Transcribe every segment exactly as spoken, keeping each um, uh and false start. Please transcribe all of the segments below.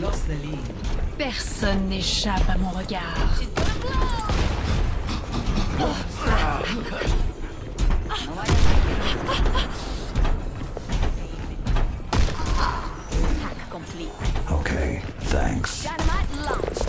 lost the lead. Personne n'échappe à mon regard. Hack complete. Okay, thanks. Dynamite launched.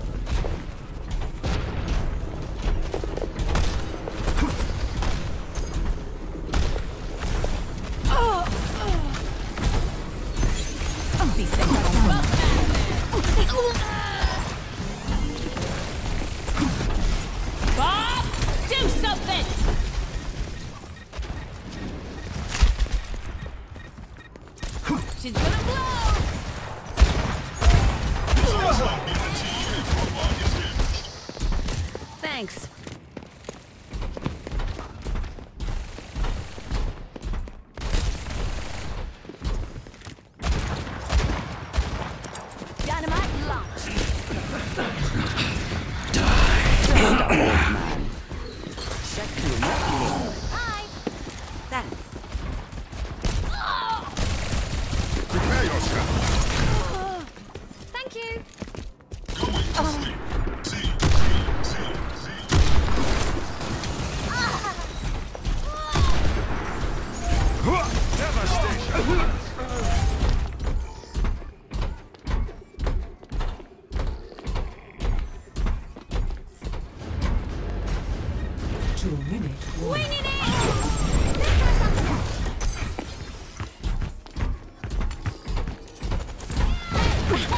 Bob, do something! She's gonna blow. Thanks. Dynamite launched. Hi. Thanks. Prepare yourself. Thank you. Going to sleep. Z, Z, Z, Z. Devastation. Two minute warning. Winging it! Let's try something else.